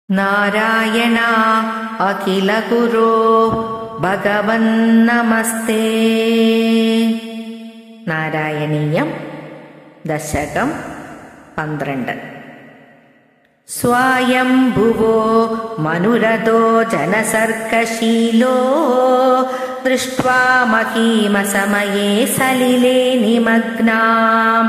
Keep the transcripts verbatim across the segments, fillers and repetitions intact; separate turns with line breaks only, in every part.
നാരായണ അഖില ഗുരോ ഭഗവൻ നമസ്തേ. നാരായണീയം ദശകം പന്ത്രണ്ട്. സ്വയംഭുവോ മനുരഥോ ജനസർഗശീലോ ദൃഷ്ട്വാ മഹീമസമയേ സലിലേ നിമഗ്നാം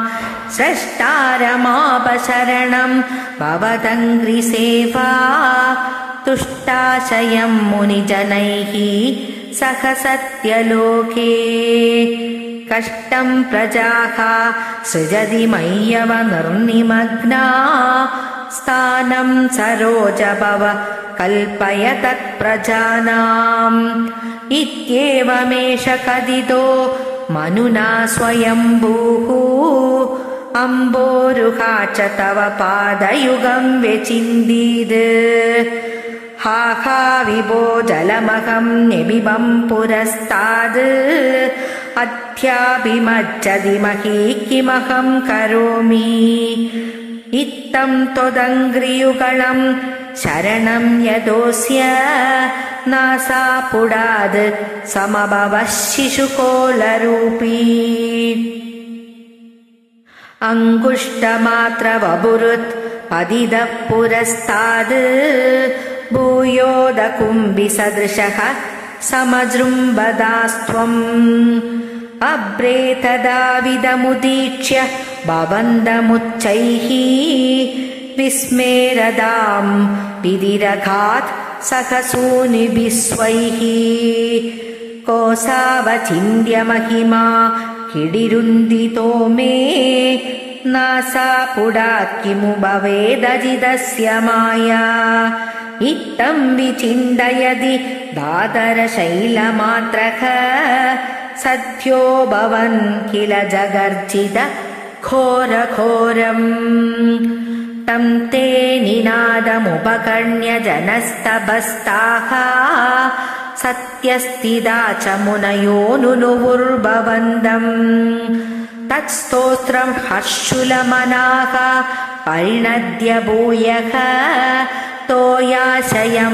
സ്രഷ്ടാരമാപശരണം ഭവതംഘ്രിസേവാ തുഷ്ടാശയം മുനിജനൈഃ സഹ സത്യലോകേ. കഷ്ടം പ്രജാഃ സൃജതി മയ്യവ നിർനിമഗ്നാ സ്ഥാനം സരോജഭവ കൽപ്പയ തത്പ്രജാനാം. ഇത്യേവമേഷ കഥിതോ മനുനാ സ്വയംഭൂഃ അംബോരുഹാച തവ പാദയുഗം വ്യചിന്തീത്. ഹാ ഹാ വിഭോ ജലമഹം നിബിബം പുരസ്താത് അധ്യാഭിമജ്ജതി മഹീ കിമഹം കരോമി. ഇത്തം ത്വദംഘ്രിയുഗളം ശരണം യദോസ്യ നാസാപുടാത് സമഭവഃ ശിശുകോലരൂപീ. അങ്കുഷ്ടമാത്രവപുരുത് പതിതഃ പുരസ്താത് ഭൂയോദകുംഭിസദൃശഃ സമജൃംഭദാസ്ത്വം. അഭ്രേതദാവിദമുദീക്ഷ്യ ഭവന്തമുಚ್ಚൈഃ വിസ്മേരതാം വിദിരഘാത് സഹസൂനുഭിः സ്വൈഃ. കോസാവചിന്യ മഹിമാ കിടിരുന്ദിതോ മേ നാസാപുടാത് കിമു ഭവേദജിതസ്യ മായാ. ഇത്തം വിചിന്തയതി ദാതരശൈലമാത്രഃ സദ്യോ ഭവൻ കില ജഗർജിത ഘോരഘോരം. തം തേ നിനാദമുപകർണ്യ ജനസ്തഭസ്താഃ സത്യസ്ഥിതാ ച മുനയോ നുനുവുർഭവന്തം. തത്സ്തോത്രം ഹർഷുലമനാഃ പരിണദ്യ ഭൂയഃ തോയാശയം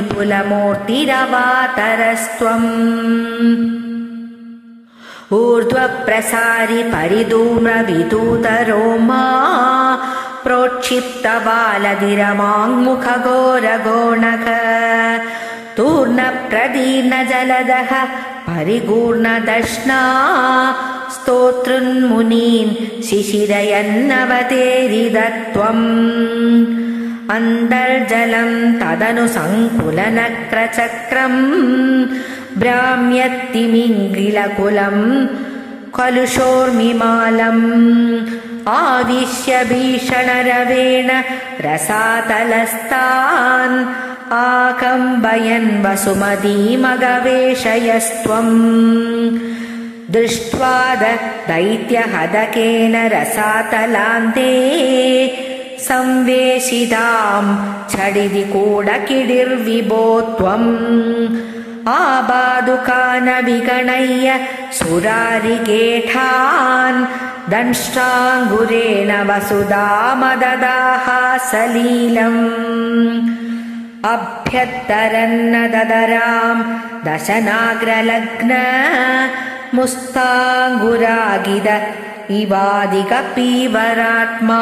വിപുലമൂർത്തിരവാതരസ്ത്വം. ഊർധ്വപ്രസാരി പരിധൂമ്രവിദൂതരോമാ പ്രോക്ഷിപ്തബാലധിരമാങ്മുഖഘോരഗോണഃ. തൂർണപ്രദീർണജലദഃ പരിഗൂർണദശ്നാ സ്തോതൃന്മുനീൻ ശിശിരയന്നവതേരിതത്വം. അന്തർജലം തദനു സങ്കുലനക്രചക്രം ഭ്രാമ്യത്തിമിംഗിലകുലം കലുഷോർമിമാലം. ആവിശ്യ ഭീഷണരവേണ രസാതലസ്താൻ ആകമ്പയൻ വസുമതീമഗവേഷയസ്ത്വം. ദൃഷ്ട്വാ ദൈത്യഹതകേന രസാതലാന്തേ സംവേശിതാം ഛടിതി കൂടകിടിർവിഭോ ത്വം. ആബാധുകാന വിഗണയ്യ സുരാരികേഠാൻ ദംഷ്ട്രാങ്കുരേണ വസുധാമദദാഃ സലീലം. അഭ്യത്തരന്നദരാം ദശനാഗ്രലഗ്ന മുസ്താങ്കുരാഗിത ഇവാദിക പീവരാത്മാ.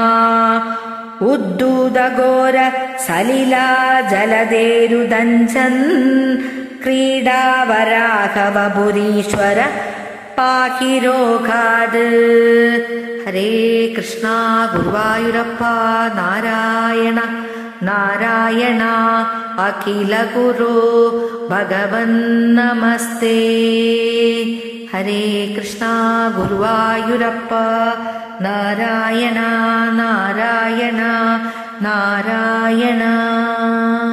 ഉദ്ദൂതഘോര സലിലാ ജലധേരുദഞ്ചൻ ക്രീഡാവരാഘവപുരീശ്വര പാഹി രോഗാത്. ഹരേ കൃഷ്ണ. ഗുരുവായൂരപ്പ നാരായണ നാരായണ അഖില ഗുരോ ഭഗവൻ നമസ്തേ. ഹരേ കൃഷ്ണ. ഗുരുവായൂരപ്പ നാരായണ നാരായണ നാരായണ.